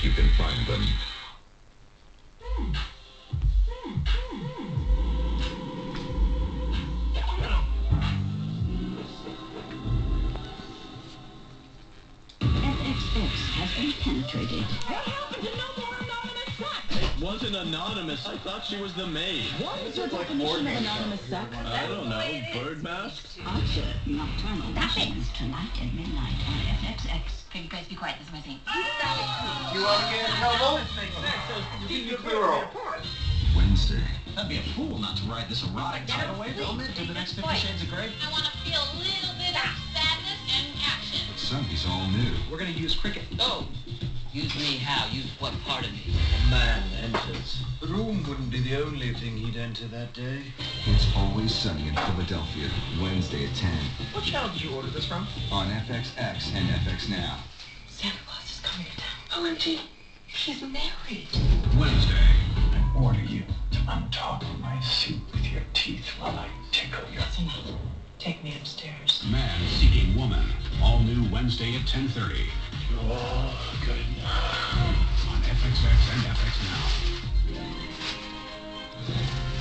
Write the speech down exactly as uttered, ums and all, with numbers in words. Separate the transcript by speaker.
Speaker 1: you can find them.
Speaker 2: F X X has been penetrated.
Speaker 3: What happened to no more anonymous sex?
Speaker 4: It wasn't anonymous. I thought she was the maid.
Speaker 3: What is your definition of anonymous sex?
Speaker 4: I don't know. Bird mask?
Speaker 2: Archer Nocturnal Missions tonight at midnight on F X X.
Speaker 5: Can you guys be quiet? This is my scene.
Speaker 6: You want to get in trouble? Keep your plural.
Speaker 1: Wednesday.
Speaker 7: I'd be a fool not to ride this erotic tidal wave element to the next Fifty Shades of Grey.
Speaker 5: I want to feel a little bit of sadness and action.
Speaker 1: But Sunday's all new.
Speaker 7: We're gonna use cricket.
Speaker 8: Oh, use me how? Use what part of me?
Speaker 9: A man enters. The room wouldn't be the only thing he'd enter that day.
Speaker 1: It's Always Sunny in Philadelphia, Wednesday at ten.
Speaker 6: What channel did you order this from?
Speaker 1: On F X X and F X Now.
Speaker 5: Santa Claus is coming to town. O M G, she's married.
Speaker 7: Wednesday.
Speaker 9: I order you to untoggle my suit with your teeth while I tickle your...
Speaker 5: That's enough. Take me upstairs.
Speaker 7: Man Seeking Woman. All new Wednesday at ten thirty.
Speaker 9: Oh, good enough.
Speaker 7: On F X X and F X Now.